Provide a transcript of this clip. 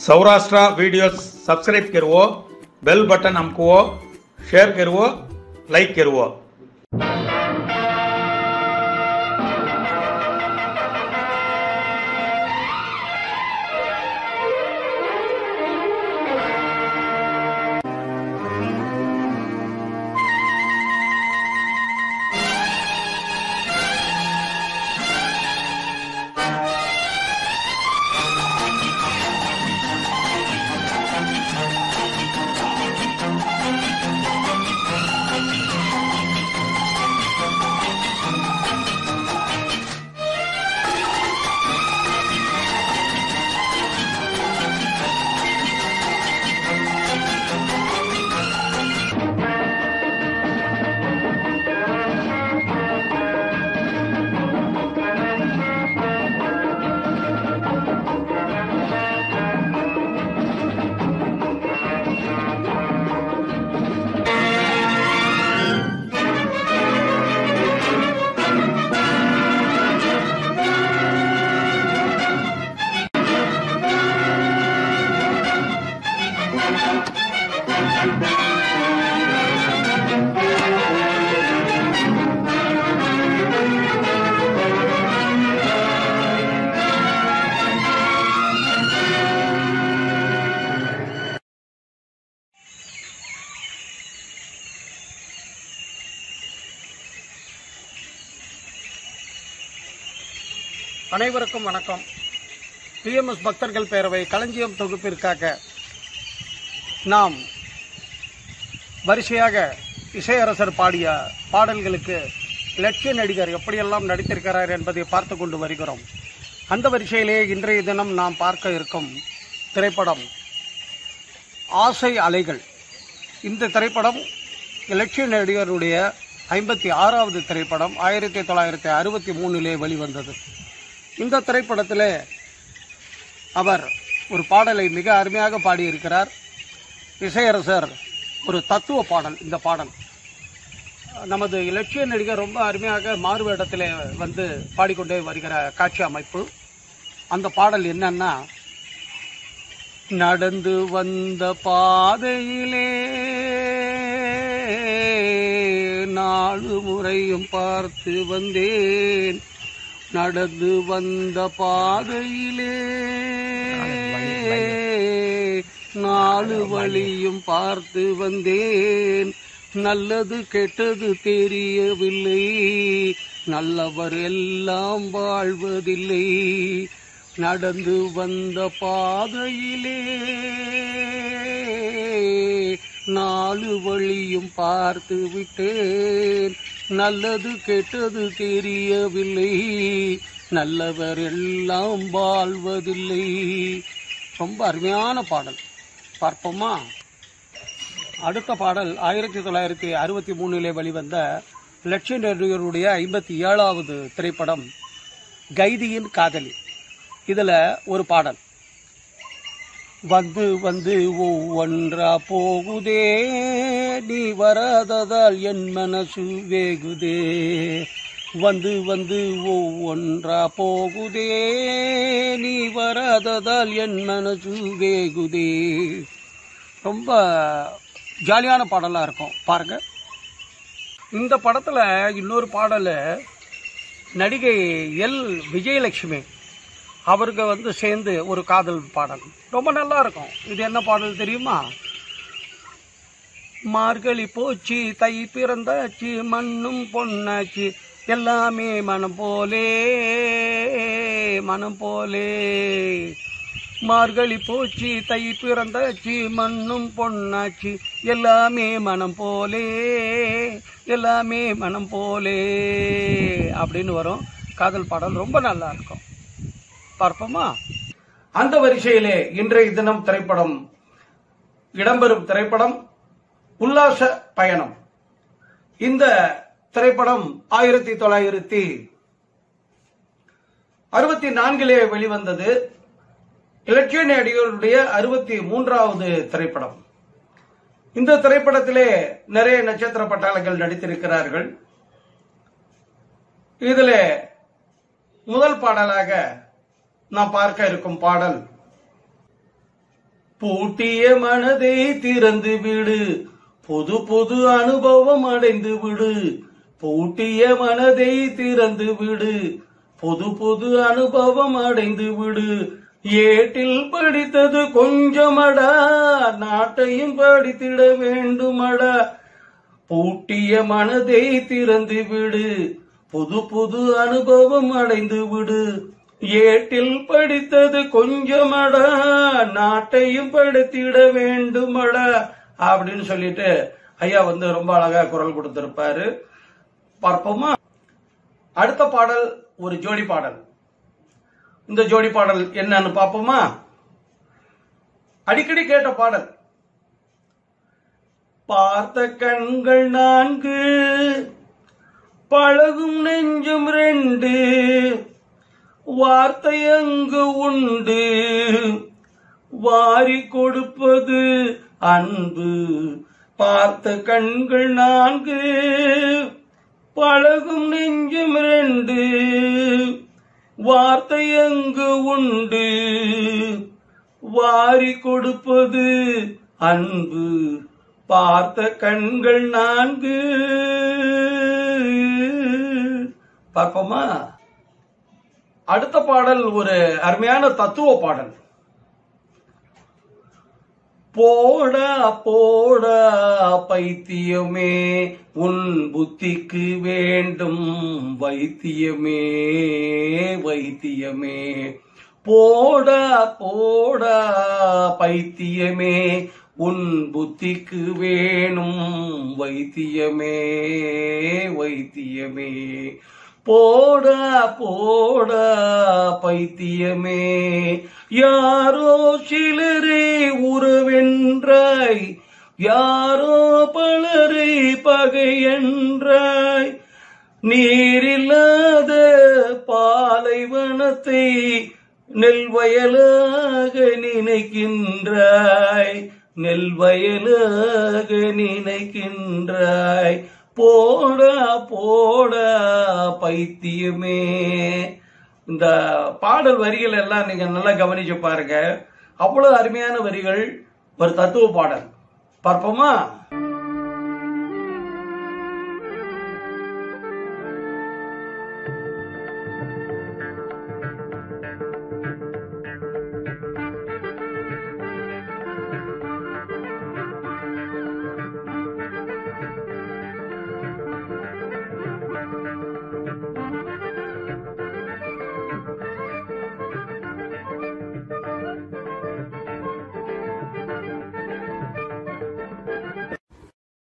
Saurashtra videos subscribe करवो, bell button हमको share करवो, लाइक करवो। அனைவருக்கும் வணக்கம். பிஎம்எஸ் பக்தர்கள் பேரவை களஞ்சியம் தொகுப்பிற்காக நாம் வரிசையாக இசையரசர் பாடிய பாடல்களுக்கு இலட்சிய நடிகர் எப்படியெல்லாம் நடித்திருக்கிறார் என்பதை பார்த்து கொண்டு வருகிறோம். அந்த வரிசையிலேயே இன்றைய தினம் நாம் பார்க்க இருக்கும் திரைப்படம் ஆசை அலைகள். இந்த திரைப்படம் இலட்சிய நடிகருடைய 56வது திரைப்படம் 1963 வெளிவந்தது. இந்த திரைப்படத்தில் அவர் ஒரு பாடலை மிக அருமையாக பாடியிருக்கிறார். இசையரசர் ஒரு தத்துவ பாடல். இந்த பாடல் நமது இலட்சிய நடிகர் ரொம்ப அருமையாக மாறுவேடத்தில் வந்து பாடிக்கொண்டே வருகிற காட்சி அமைப்பு. அந்த பாடல் என்னன்னா, நடந்து வந்த பாதையிலே 4 முறையும் பார்த்து வந்தேன், நடந்து வந்த பாதையிலே 4 வழியும் பார்த்து வந்தேன், நல்லது கெட்டது தெரியவில்லை, நல்லவர் எல்லாம் வாழ்வதில்லை, நடந்து வந்த பாதையிலே 4 வழியும் பார்த்து விட்டேன், நல்லது கெட்டது தெரியவில்லை, நல்லவர் எல்லாம் வாழ்வதில்லை. ரொம்ப அருமையான பாடல். பார்ப்போமா? அடுத்த பாடல் 1963 வெளிவந்த இலட்சிய நடிகருடைய 57வது திரைப்படம் கைதியின் காதலி. இதில் ஒரு பாடல், வந்து வந்து ஒவ்வொன்றா போகுதே, நீ வராததால் என் மனசு வேகுதே, வந்து வந்து ஒவ்வொன்றா போகுதே, நீ வராததால் என் மனசு வேகுதே. ரொம்ப ஜாலியான பாடலாக இருக்கும் பாருங்க. இந்த படத்தில் இன்னொரு பாடல் நடிகை எல் விஜயலட்சுமி அவருக்கு வந்து சேர்ந்து ஒரு காதல் பாடல் ரொம்ப நல்லா இருக்கும். இது என்ன பாடல் தெரியுமா? மார்கழி போச்சு, தை பிறந்தாச்சு, மண்ணும் பொன்னாச்சு, எல்லாமே மனம் போலே மனம் போலே. மார்கழி போச்சு, தை பிறந்தாச்சு, மண்ணும் பொன்னாச்சு, எல்லாமே மனம் போலே எல்லாமே மனம் போலே அப்படின்னு வரும் காதல் பாடல். ரொம்ப நல்லா இருக்கும். பார்ப்போமா? அந்த வரிசையிலே இன்றைய தினம் திரைப்படம் இடம்பெறும் திரைப்படம் உல்லாச பயணம். இந்த திரைப்படம் 1964 வெளிவந்தது. இலட்சிய நடிகருடைய 63வது திரைப்படம். இந்த திரைப்படத்திலே நிறைய நட்சத்திர பட்டாளங்கள் நடித்திருக்கிறார்கள். இதில் முதல் பாடலாக நாம் பார்க்க இருக்கும் பாடல் பூட்டிய மனதை திறந்து விடு, புது புது அனுபவம் அடைந்து விடு. பூட்டிய மனதை திறந்து விடு, புது புது அனுபவம் அடைந்து விடு. ஏட்டில் படித்தது கொஞ்சமடா, நாட்டையும் படித்திட வேண்டுமடா. பூட்டிய மனதை திறந்து விடு, புது புது அனுபவம் அடைந்து விடு. ஏட்டில் படித்தது கொஞ்சமடா, நாட்டையும் படித்திட வேண்டுமடா அப்படின்னு சொல்லிட்டு ஐயா ரொம்ப அழகா குரல் கொடுத்திருப்பாரு. பார்ப்போமா? அடுத்த பாடல் ஒரு ஜோடி பாடல். இந்த ஜோடி பாடல் என்னன்னு பார்ப்போமா? அடிக்கடி கேட்ட பாடல். பார்த்த கண்கள் 4, பழகும் நெஞ்சும் 2, வார்த்தை அங்கு உண்டு, வாரி கொடுப்பது அன்பு. பார்த்த கண்கள் 4, பழகும் நெஞ்சும் 2, வார்த்தை அங்கு உண்டு, வாரி கொடுப்பது அன்பு. பார்த்த கண்கள் 4. பார்ப்போமா? அடுத்த பாடல் ஒரு அருமையான தத்துவ பாடல். போடா போடா பைத்தியமே, உன் புத்திக்கு வேண்டும் வைத்தியமே வைத்தியமே. போடா போடா பைத்தியமே, உன் புத்திக்கு வேணும் வைத்தியமே வைத்தியமே. போடா போடா பைத்தியமே, யாரோ சிலரே உறவென்றாய், யாரோ பலரை பகை என்றாய். நீரில்லாத பாலைவனத்தை நெல் வயலாக நினைக்கின்றாய், நெல் வயலாக நினைக்கின்றாய். போடா போடா பைத்தியமே. இந்த பாடல் வரிகள் எல்லாம் நீங்க நல்லா கவனிச்சு பாருங்க. அவ்வளவு அருமையான வரிகள். ஒரு தத்துவ பாடல். பார்ப்போமா?